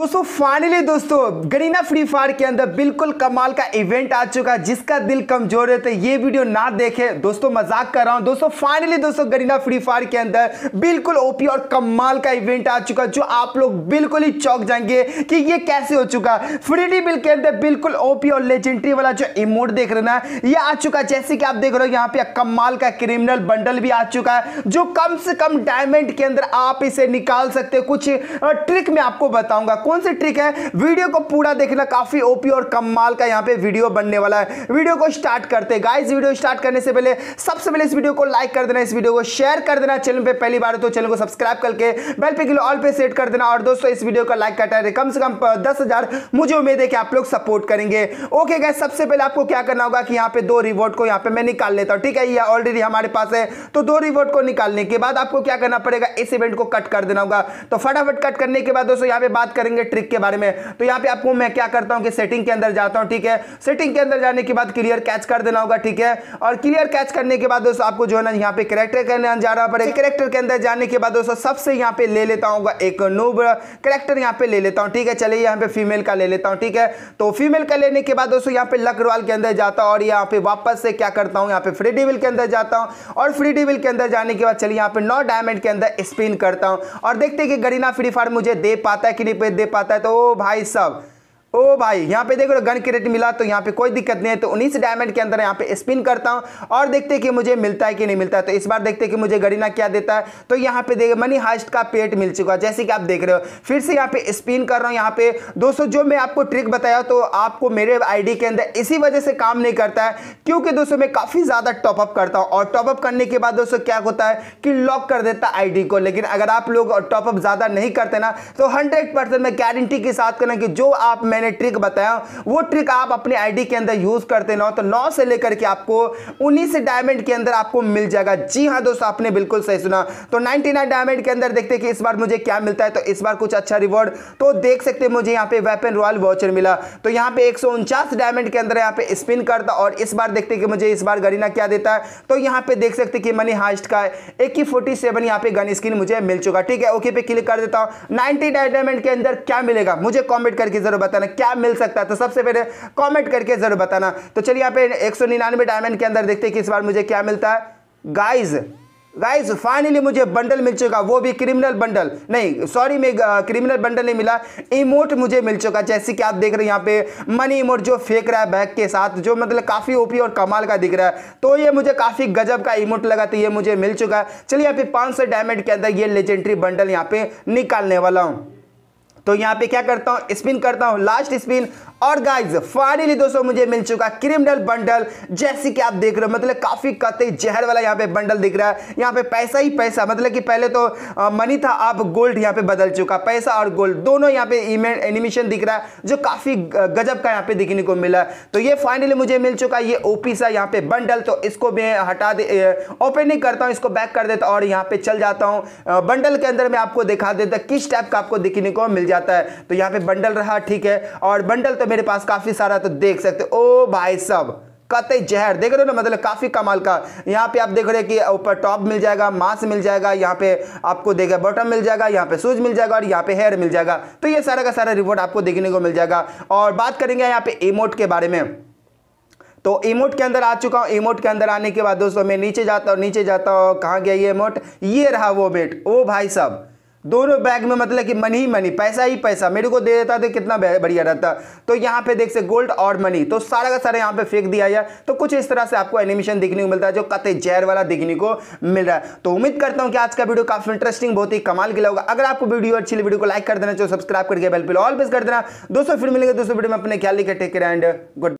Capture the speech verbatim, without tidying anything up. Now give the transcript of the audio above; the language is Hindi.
दोस्तों फाइनली दोस्तों गरीना फ्री फायर के अंदर बिल्कुल कमाल का इवेंट आ चुका है। जिसका दिल कमजोर है तो ये वीडियो ना देखे दोस्तों, मजाक कर रहा हूं दोस्तों। फाइनली दोस्तों गरीना फ्री फायर के अंदर बिल्कुल ओपी और कमाल का इवेंट आ चुका, जो आप लोग बिल्कुल ही चौंक जाएंगे कि ये कैसे हो चुका। फ्री बिल के अंदर बिल्कुल ओपी और लेजेंडरी वाला जो इमोट देख रहे ना, ये आ चुका। जैसे कि आप देख रहे हो यहाँ पे कमाल का क्रिमिनल बंडल भी आ चुका है, जो कम से कम डायमंड के अंदर आप इसे निकाल सकते हो। कुछ ट्रिक मैं आपको बताऊंगा, कौन सी ट्रिक है, वीडियो को पूरा देखना। काफी ओपी और कमाल का यहाँ पे वीडियो बनने वाला है। वीडियो को स्टार्ट करते हैं गाइस। वीडियो स्टार्ट करने से पहले सबसे पहले इस वीडियो को लाइक कर देना, इस वीडियो को शेयर कर देना। चैनल पे पहली बार तो चैनल को सब्सक्राइब करके बेल पे ऑल पे सेट कर देना। और दोस्तों इस वीडियो का लाइक करता है कम से कम दस हजार, मुझे उम्मीद है कि आप लोग सपोर्ट करेंगे। ओके गाइस, सबसे पहले आपको क्या करना होगा कि यहाँ पे दो रिवॉर्ड को यहाँ पे मैं निकाल लेता हूँ, ठीक है। ये ऑलरेडी हमारे पास है, तो दो रिवॉर्ड को निकालने के बाद आपको क्या करना पड़ेगा, इस इवेंट को कट कर देना होगा। तो फटाफट कट करने के बाद दोस्तों यहाँ पे बात करेंगे ट्रिक के बारे में। तो यहाँ पे आपको मैं क्या करता हूँ कि सेटिंग के अंदर जाता हूँ, ठीक है। सेटिंग के अंदर जाने के बाद क्लियर कैच कर देना होगा, ठीक है। और क्लियर कैच करने के बाद दोस्तों आपको जो है ना यहाँ पे कैरेक्टर के अंदर जाना पड़ेगा। कैरेक्टर के अंदर जाने के बाद दोस्तों सबसे यहाँ पे ले लेता हूँ एक नूब कैरेक्टर यहाँ पे ले लेता हूँ, ठीक है। चलिए यहाँ पे फीमेल का ले लेता हूँ, ठीक है। तो फीमेल का लेने के बाद दोस्तों यहाँ पे लक रॉयल के अंदर जाता हूँ और यहाँ पे वापस से क्या करता हूँ, यहाँ पे फ्री डिविल के अंदर जाता हूँ। और फ्री डिविल के अंदर जाने के बाद चलिए यहाँ पे नौ डायमंड के अंदर स्पिन करता हूँ और देखते हैं कि गरीना फ्री फायर मुझे दे पाता है कि नहीं दे पाता है। तो ओ भाई साहब, ओ भाई यहाँ पे देखो गन क्रेट मिला, तो यहाँ पे कोई दिक्कत नहीं है। तो उन्नीस डायमंड के अंदर यहाँ पे स्पिन करता हूँ और देखते हैं कि मुझे मिलता है कि नहीं मिलता है। तो इस बार देखते हैं कि मुझे गरीना क्या देता है। तो यहाँ पे देखिए मनी हाइस्ट का पेट मिल चुका है, जैसे कि आप देख रहे हो। फिर से यहाँ पे स्पिन कर रहा हूँ। यहाँ पे दोस्तों जो मैं आपको ट्रिक बताया तो आपको मेरे आईडी के अंदर इसी वजह से काम नहीं करता है, क्योंकि दोस्तों मैं काफी ज्यादा टॉपअप करता हूँ और टॉपअप करने के बाद दोस्तों क्या होता है कि लॉक कर देता है आईडी को। लेकिन अगर आप लोग टॉपअप ज्यादा नहीं करते ना, तो हंड्रेड परसेंट मैं गारंटी के साथ करना कि जो आप मैंने ट्रिक बताया वो ट्रिक आप अपने आईडी के अंदर यूज करते ना, तो नौ से लेकर के आपको उन्नीस डायमंड के अंदर आपको मिल जाएगा। जी हां दोस्तों, आपने बिल्कुल सही सुना। तो निन्यानवे डायमंड के अंदर देखते हैं कि इस बार मुझे क्या मिलता है। तो इस बार कुछ अच्छा रिवॉर्ड तो देख सकते हैं, मुझे यहाँ पे वेपन रॉयल वाउचर मिला। तो यहाँ पे एक सौ उनचास डायमंड के अंदर यहाँ पे स्पिन करता और इस बार देखते हैं कि मुझे इस बार गरीना क्या देता है। तो यहाँ पे देख सकते हैं कि मनी हाइस्ट का ए के फोर्टी सेवन यहाँ पे गन स्किन मुझे मिल चुका, ठीक है। ओके पे क्लिक कर देता हूँ। नाइनटी डायमंड के अंदर क्या मिलेगा मुझे कॉमेंट करके जरूर बताना क्या मिल सकता है। तो सबसे पहले कमेंट करके जरूर बताना। तो चलिए यहाँ पे एक सौ निन्यानवे डायमंड के अंदर देखते हैं कि इस बार मुझे क्या मिलता है। गाइज गाइज फाइनली मुझे बंडल मिल चुका, वो भी क्रिमिनल बंडल नहीं, सॉरी मैं क्रिमिनल बंडल नहीं मिला, इमोट मुझे मिल चुका। जैसे कि आप देख रहे हैं यहाँ पे मनी इमोट जो फेंक रहा है बैग के साथ, जो मतलब काफी ओपी और कमाल का दिख रहा है। तो ये मुझे काफी गजब का इमोट लगा, तो ये मुझे मिल चुका है। चलिए यहाँ पे पाँच सौ डायमंड के अंदर ये लेजेंडरी बंडल यहाँ पे निकालने वाला हूँ। तो यहाँ पे क्या करता हूँ, स्पिन करता हूँ, लास्ट स्पिन। और गाइज फाइनली दोस्तों मुझे मिल चुका क्रिमिनल बंडल, जैसे कि आप देख रहे हो। मतलब काफी कतई जहर वाला यहाँ पे बंडल दिख रहा है। यहाँ पे पैसा ही पैसा, मतलब कि पहले तो आ, मनी था, अब गोल्ड यहाँ पे बदल चुका। पैसा और गोल्ड दोनों यहाँ पे एनिमेशन दिख रहा है, जो काफी गजब का यहाँ पे दिखने को मिला। तो ये फाइनली मुझे मिल चुका ये ओपी सा यहाँ पे बंडल। तो इसको मैं हटा दे, ओपन नहीं करता हूँ, इसको बैक कर देता और यहाँ पे चल जाता हूँ बंडल के अंदर। मैं आपको दिखा देता किस टाइप का आपको दिखने को मिल जाता है। तो यहाँ पे बंडल रहा, ठीक है। और बंडल तो मेरे पास काफी सारा, तो देख सकते हो। ओ भाई साहब कतई जहर देख रहे हो ना, मतलब काफी कमाल का। यहाँ पे आप देख रहे हैं कि ऊपर टॉप मिल जाएगा, मास्क मिल जाएगा, यहाँ पे आपको देखा बॉटम मिल जाएगा, यहाँ पे शूज मिल जाएगा और यहाँ पे हेयर मिल जाएगा। तो ये सारा का सारा रिवॉर्ड आपको देखने को मिल जाएगा। और बात करेंगे यहाँ पे इमोट के बारे में। तो इमोट के अंदर आ चुका हूँ। इमोट के अंदर आने के बाद दोस्तों मैं नीचे जाता हूँ, नीचे जाता हूँ, कहाँ गया ये इमोट, ये रहा वो बेट। ओ भाई साहब दोनों बैग में मतलब कि मनी ही मनी, पैसा ही पैसा मेरे को दे देता तो कितना बढ़िया रहता। तो यहाँ पे देख से गोल्ड और मनी, तो सारा का सारा यहाँ पे फेंक दिया है। तो कुछ इस तरह से आपको एनिमेशन देखने को मिलता है, जो कतई जहर वाला देखने को मिल रहा है। तो उम्मीद करता हूँ कि आज का वीडियो काफी इंटरेस्टिंग, बहुत ही कमाल के होगा। अगर आपको वीडियो अच्छी लगी, वीडियो को लाइक कर देना, सब्सक्राइब करके बेल पे ऑल प्रेस कर देना। दोस्तों फिर मिलेंगे दोस्तों वीडियो में, अपने ख्याल लेकर टेक केयर एंड गुड।